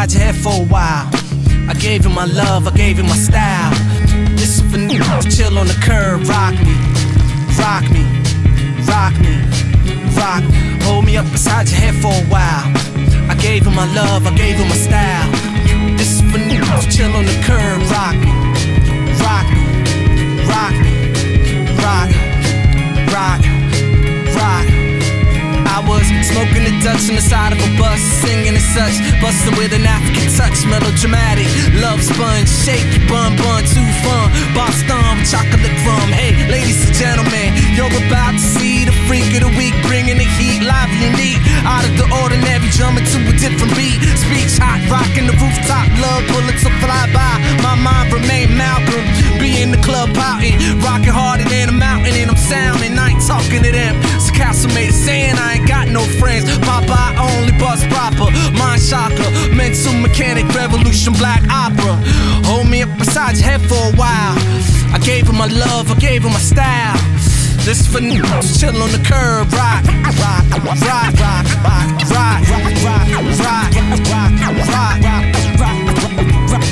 beside your head for a while. I gave him my love, I gave him my style. This is for niggas, chill on the curb. Rock me, rock me, rock me, rock me. Hold me up beside your head for a while. I gave him my love, I gave him my style. This is for niggas, chill on the curb. Rock me, rock me, rock me, rock, rock, rock. I was smoking the Dutch on the side of a bus, singing and such, busting with an African touch, melodramatic. Love sponge, shake your bun, too fun. Boston, chocolate rum. Hey, ladies and gentlemen, you're about to see the freak of the week, bringing the heat, live and unique, out of the ordinary, drumming to a different beat. Speech hot, rocking the rooftop, love bullets will fly by. My mind remain Malcolm, be in the club pouting, rocking harder than a mountain, and I'm sounding. I ain't talking to them. So Castle made it saying I ain't got no friends. Popeye only bust proper, mind shocker, mental mechanic, revolution, black opera. Hold me up beside your head for a while. I gave him my love, I gave him my style. This for niggas, chill on the curb. Rock, rock, rock, rock, rock, rock, rock, rock, rock, rock, rock, rock, rock, rock, rock.